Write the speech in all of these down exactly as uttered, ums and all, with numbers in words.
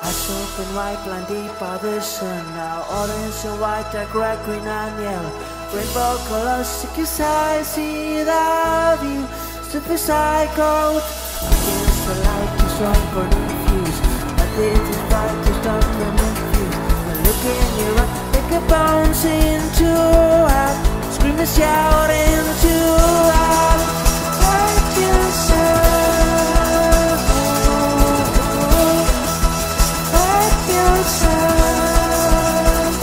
Eyes open wide, blinded by the sun. Now orange and white, dark red, green and yellow. Rainbow colors, sick as I see that view. Step aside, cold. Against the light, too strong for the fuse. My teeth is bright, too strong for the fuse. I look in your eye, take a bounce into out. Scream and shout into out. Like yourself, like yourself.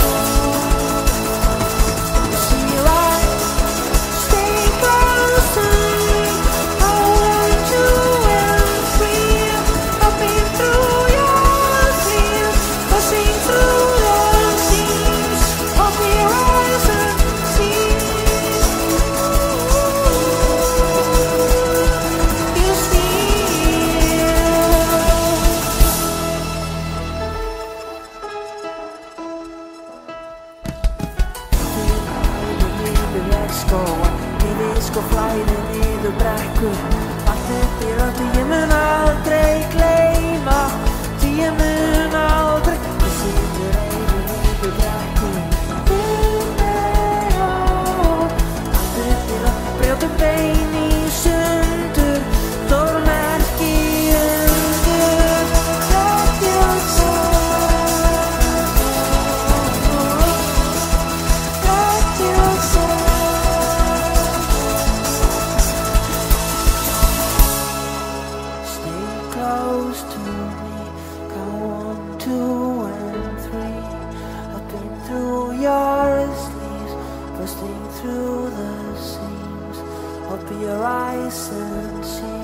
You see your eyes, stay close to me. I want you and free. I've been through your dreams, passing through the seams of the horizon seas. You Let's go, við sko flæði niður brekkur. Allt upp í röndi, ég mun aldrei gleyma. Því ég mun aldrei. Ég situr einu niður brekkur. Allt upp í röndi, brjótum bein í sundur. Stórmerki undur. Let yourself, let yourself. Stay close to me, count one, two, and three. I've been through your sleeves, bursting through the seams of your eyes and seas.